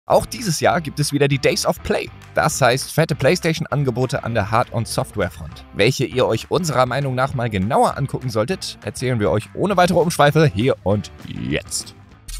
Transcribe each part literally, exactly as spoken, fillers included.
Auch dieses Jahr gibt es wieder die Days of Play. Das heißt fette PlayStation-Angebote an der Hard- und Softwarefront. Welche ihr euch unserer Meinung nach mal genauer angucken solltet, erzählen wir euch ohne weitere Umschweife hier und jetzt.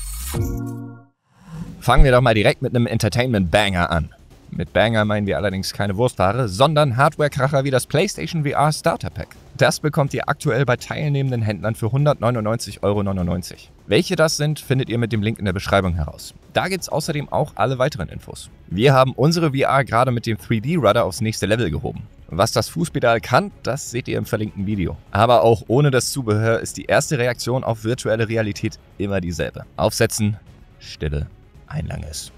Fangen wir doch mal direkt mit einem Entertainment-Banger an. Mit Banger meinen wir allerdings keine Wurstware, sondern Hardware-Kracher wie das PlayStation V R Starter Pack. Das bekommt ihr aktuell bei teilnehmenden Händlern für hundertneunundneunzig Euro neunundneunzig. Welche das sind, findet ihr mit dem Link in der Beschreibung heraus. Da gibt es außerdem auch alle weiteren Infos. Wir haben unsere V R gerade mit dem drei D Rudder aufs nächste Level gehoben. Was das Fußpedal kann, das seht ihr im verlinkten Video. Aber auch ohne das Zubehör ist die erste Reaktion auf virtuelle Realität immer dieselbe. Aufsetzen, Stille, ein langes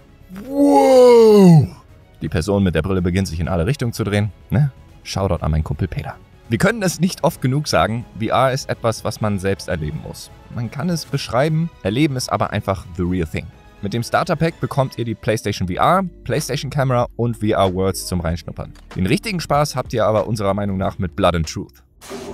Wow! Die Person mit der Brille beginnt sich in alle Richtungen zu drehen. Ne? Shoutout an meinen Kumpel Peter. Wir können es nicht oft genug sagen, V R ist etwas, was man selbst erleben muss. Man kann es beschreiben, erleben ist aber einfach the real thing. Mit dem Starter Pack bekommt ihr die PlayStation V R, PlayStation Camera und V R Worlds zum Reinschnuppern. Den richtigen Spaß habt ihr aber unserer Meinung nach mit Blood and Truth.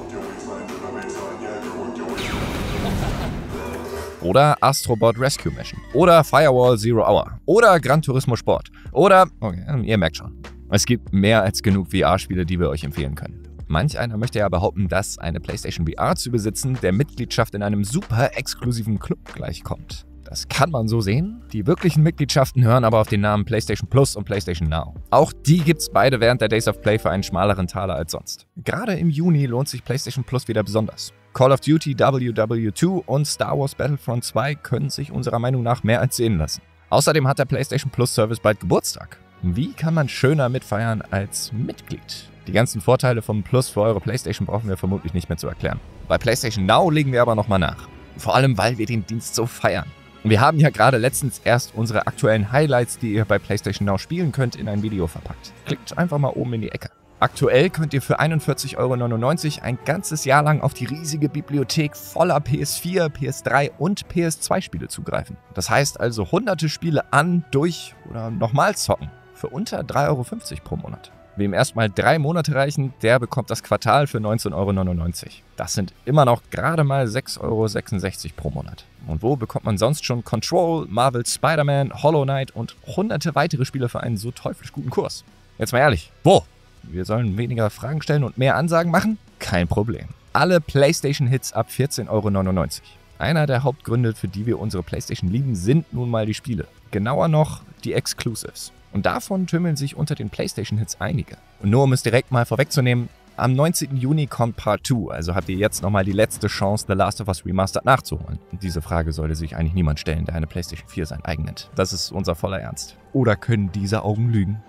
Oder Astrobot Rescue Mission. Oder Firewall Zero Hour. Oder Gran Turismo Sport. Oder, okay, ihr merkt schon. Es gibt mehr als genug V R-Spiele, die wir euch empfehlen können. Manch einer möchte ja behaupten, dass eine PlayStation V R zu besitzen der Mitgliedschaft in einem super exklusiven Club gleichkommt. Das kann man so sehen. Die wirklichen Mitgliedschaften hören aber auf den Namen PlayStation Plus und PlayStation Now. Auch die gibt's beide während der Days of Play für einen schmaleren Taler als sonst. Gerade im Juni lohnt sich PlayStation Plus wieder besonders. Call of Duty W W zwei und Star Wars Battlefront zwei können sich unserer Meinung nach mehr als sehen lassen. Außerdem hat der PlayStation Plus Service bald Geburtstag. Wie kann man schöner mitfeiern als Mitglied? Die ganzen Vorteile vom Plus für eure PlayStation brauchen wir vermutlich nicht mehr zu erklären. Bei PlayStation Now legen wir aber nochmal nach. Vor allem, weil wir den Dienst so feiern. Und wir haben ja gerade letztens erst unsere aktuellen Highlights, die ihr bei PlayStation Now spielen könnt, in ein Video verpackt. Klickt einfach mal oben in die Ecke. Aktuell könnt ihr für einundvierzig Euro neunundneunzig ein ganzes Jahr lang auf die riesige Bibliothek voller P S vier, P S drei und P S zwei Spiele zugreifen. Das heißt also hunderte Spiele an, durch oder nochmal zocken. Für unter drei Euro fünfzig pro Monat. Wem erstmal drei Monate reichen, der bekommt das Quartal für neunzehn Euro neunundneunzig. Das sind immer noch gerade mal sechs Euro sechsundsechzig pro Monat. Und wo bekommt man sonst schon Control, Marvel Spider-Man, Hollow Knight und hunderte weitere Spiele für einen so teuflisch guten Kurs? Jetzt mal ehrlich, wo? Wir sollen weniger Fragen stellen und mehr Ansagen machen? Kein Problem. Alle PlayStation-Hits ab vierzehn Euro neunundneunzig. Einer der Hauptgründe, für die wir unsere PlayStation lieben, sind nun mal die Spiele. Genauer noch die Exclusives. Und davon tümmeln sich unter den PlayStation-Hits einige. Und nur um es direkt mal vorwegzunehmen, am neunzehnten Juni kommt Part zwei, also habt ihr jetzt nochmal die letzte Chance, The Last of Us Remastered nachzuholen. Und diese Frage sollte sich eigentlich niemand stellen, der eine PlayStation vier sein eigen nennt. Das ist unser voller Ernst. Oder können diese Augen lügen?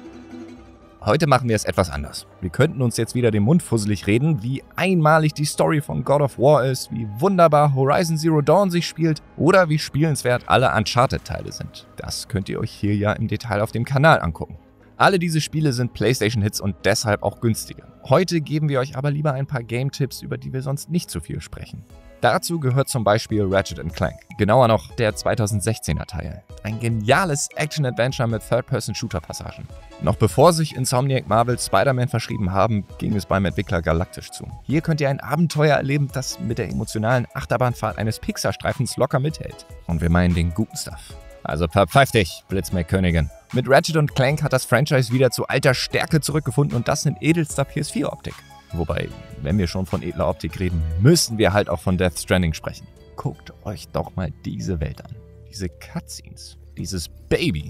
Heute machen wir es etwas anders. Wir könnten uns jetzt wieder den Mund fusselig reden, wie einmalig die Story von God of War ist, wie wunderbar Horizon Zero Dawn sich spielt oder wie spielenswert alle Uncharted-Teile sind. Das könnt ihr euch hier ja im Detail auf dem Kanal angucken. Alle diese Spiele sind PlayStation-Hits und deshalb auch günstiger. Heute geben wir euch aber lieber ein paar Game-Tipps, über die wir sonst nicht so viel sprechen. Dazu gehört zum Beispiel Ratchet and Clank. Genauer noch der zweitausendsechzehner Teil. Ein geniales Action-Adventure mit Third-Person-Shooter-Passagen. Noch bevor sich Insomniac Marvel Spider-Man verschrieben haben, ging es beim Entwickler galaktisch zu. Hier könnt ihr ein Abenteuer erleben, das mit der emotionalen Achterbahnfahrt eines Pixar-Streifens locker mithält. Und wir meinen den guten Stuff. Also verpfeif dich, Blitzmerk-Königin. Mit Ratchet und Clank hat das Franchise wieder zu alter Stärke zurückgefunden und das in edelster P S vier Optik. Wobei, wenn wir schon von edler Optik reden, müssen wir halt auch von Death Stranding sprechen. Guckt euch doch mal diese Welt an. Diese Cutscenes. Dieses Baby.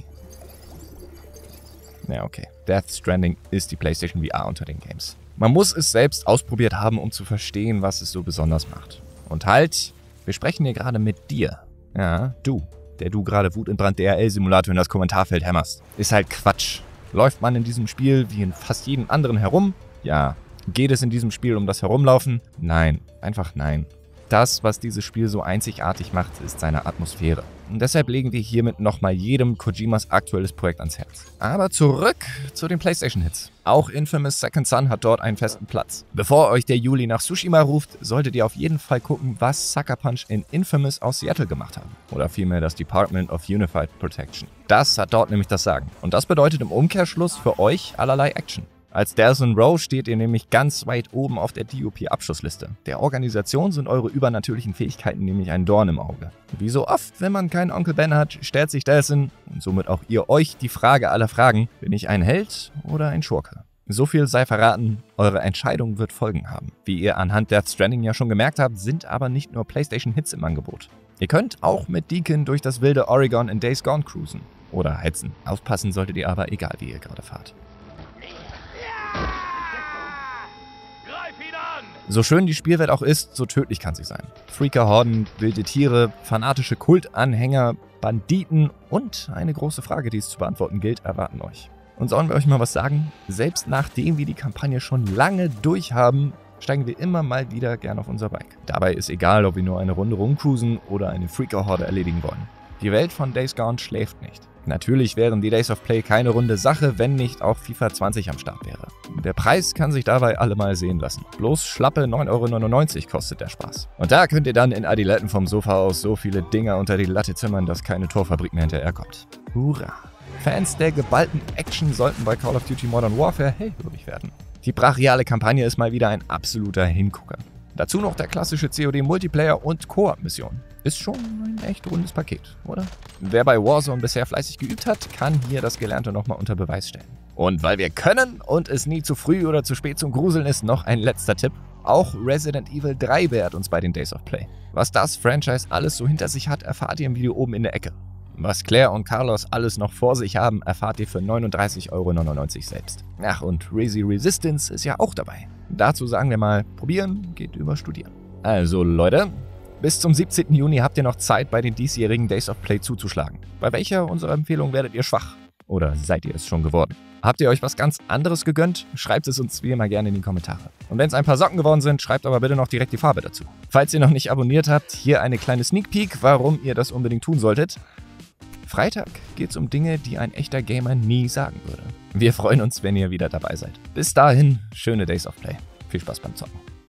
Ja, okay. Death Stranding ist die PlayStation V R unter den Games. Man muss es selbst ausprobiert haben, um zu verstehen, was es so besonders macht. Und halt, wir sprechen hier gerade mit dir. Ja, du. Der du gerade wutentbrannt D R L-Simulator in das Kommentarfeld hämmerst. Ist halt Quatsch. Läuft man in diesem Spiel wie in fast jedem anderen herum? Ja. Geht es in diesem Spiel um das Herumlaufen? Nein, einfach nein. Das, was dieses Spiel so einzigartig macht, ist seine Atmosphäre. Und deshalb legen wir hiermit nochmal jedem Kojimas aktuelles Projekt ans Herz. Aber zurück zu den PlayStation-Hits. Auch Infamous Second Son hat dort einen festen Platz. Bevor euch der Juli nach Tsushima ruft, solltet ihr auf jeden Fall gucken, was Sucker Punch in Infamous aus Seattle gemacht haben. Oder vielmehr das Department of Unified Protection. Das hat dort nämlich das Sagen. Und das bedeutet im Umkehrschluss für euch allerlei Action. Als Delson Rowe steht ihr nämlich ganz weit oben auf der D O P-Abschussliste. Der Organisation sind eure übernatürlichen Fähigkeiten nämlich ein Dorn im Auge. Wie so oft, wenn man keinen Onkel Ben hat, stellt sich Delson und somit auch ihr euch die Frage aller Fragen: Bin ich ein Held oder ein Schurke? So viel sei verraten, eure Entscheidung wird Folgen haben. Wie ihr anhand Death Stranding ja schon gemerkt habt, sind aber nicht nur PlayStation-Hits im Angebot. Ihr könnt auch mit Deacon durch das wilde Oregon in Days Gone cruisen. Oder hetzen. Aufpassen solltet ihr aber, egal wie ihr gerade fahrt. So schön die Spielwelt auch ist, so tödlich kann sie sein. Freaker-Horden, wilde Tiere, fanatische Kultanhänger, Banditen und eine große Frage, die es zu beantworten gilt, erwarten euch. Und sollen wir euch mal was sagen? Selbst nachdem wir die Kampagne schon lange durchhaben, steigen wir immer mal wieder gern auf unser Bike. Dabei ist egal, ob wir nur eine Runde rumcruisen oder eine Freaker-Horde erledigen wollen. Die Welt von Days Gone schläft nicht. Natürlich wären die Days of Play keine runde Sache, wenn nicht auch FIFA zwanzig am Start wäre. Der Preis kann sich dabei allemal sehen lassen. Bloß schlappe neun Euro neunundneunzig kostet der Spaß. Und da könnt ihr dann in Adiletten vom Sofa aus so viele Dinger unter die Latte zimmern, dass keine Torfabrik mehr hinterherkommt. Hurra! Fans der geballten Action sollten bei Call of Duty Modern Warfare hellhörig werden. Die brachiale Kampagne ist mal wieder ein absoluter Hingucker. Dazu noch der klassische C O D-Multiplayer und Koop-Mission. Ist schon ein echt rundes Paket, oder? Wer bei Warzone bisher fleißig geübt hat, kann hier das Gelernte nochmal unter Beweis stellen. Und weil wir können und es nie zu früh oder zu spät zum Gruseln ist, noch ein letzter Tipp. Auch Resident Evil drei beehrt uns bei den Days of Play. Was das Franchise alles so hinter sich hat, erfahrt ihr im Video oben in der Ecke. Was Claire und Carlos alles noch vor sich haben, erfahrt ihr für neununddreißig Euro neunundneunzig selbst. Ach, und Resi Resistance ist ja auch dabei. Dazu sagen wir mal, probieren geht über studieren. Also Leute, bis zum siebzehnten Juni habt ihr noch Zeit, bei den diesjährigen Days of Play zuzuschlagen. Bei welcher unserer Empfehlungen werdet ihr schwach? Oder seid ihr es schon geworden? Habt ihr euch was ganz anderes gegönnt? Schreibt es uns wie immer gerne in die Kommentare. Und wenn es ein paar Socken geworden sind, schreibt aber bitte noch direkt die Farbe dazu. Falls ihr noch nicht abonniert habt, hier eine kleine Sneak Peek, warum ihr das unbedingt tun solltet. Freitag geht es um Dinge, die ein echter Gamer nie sagen würde. Wir freuen uns, wenn ihr wieder dabei seid. Bis dahin, schöne Days of Play. Viel Spaß beim Zocken.